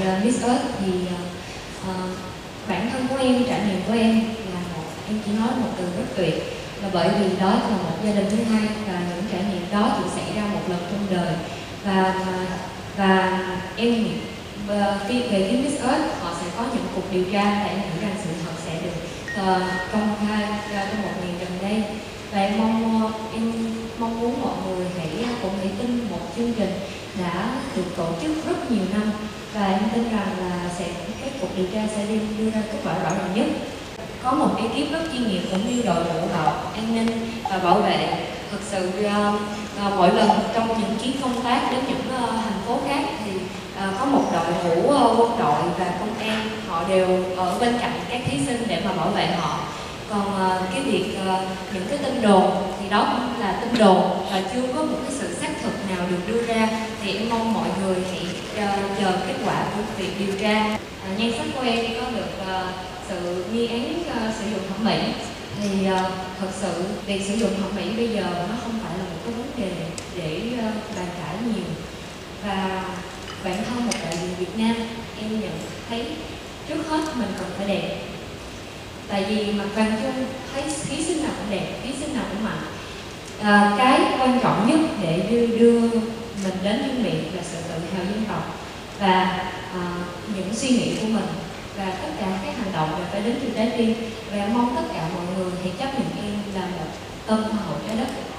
Miss Earth thì bản thân của em, trải nghiệm của em là em chỉ nói một từ rất tuyệt, là bởi vì đó là một gia đình thứ hai, và những trải nghiệm đó chỉ xảy ra một lần trong đời. Và em nghĩ về phía Miss Earth họ sẽ có những cuộc điều tra, và em nghĩ rằng sự thật sẽ được công khai ra trong một ngày gần đây. Và em mong muốn mọi người cũng hãy tin một chương trình đã được tổ chức rất nhiều năm, và em tin rằng là các cuộc điều tra sẽ đưa ra kết quả rõ ràng nhất. Có một ekip rất chuyên nghiệp cũng như đội ngũ an ninh và bảo vệ. Thực sự mỗi lần trong những chuyến công tác đến những thành phố khác thì có một đội ngũ quân đội và công an, họ đều ở bên cạnh các thí sinh để mà bảo vệ họ. Còn cái việc những cái tin đồn thì đó cũng là tin đồn và chưa có một cái sự xác thực nào được đưa ra, thì em mong mọi người hãy chờ kết quả của việc điều tra. Nhan sắc của em có được sự nghi án sử dụng thẩm mỹ, thì thật sự việc sử dụng thẩm mỹ bây giờ nó không phải là một cái vấn đề để bàn cãi nhiều. Và bản thân một đại diện Việt Nam, em nhận thấy trước hết mình cần phải đẹp. Tại vì mặt bằng chung thấy thí sinh nào cũng đẹp, thí sinh nào cũng mạnh. Cái quan trọng nhất để đưa mình đến chuyên biệt là sự tự hào dân tộc và những suy nghĩ của mình, và tất cả các hành động đều phải đến từ trái tim. Và mong tất cả mọi người hãy chấp nhận em là một tân hoa hậu trái đất.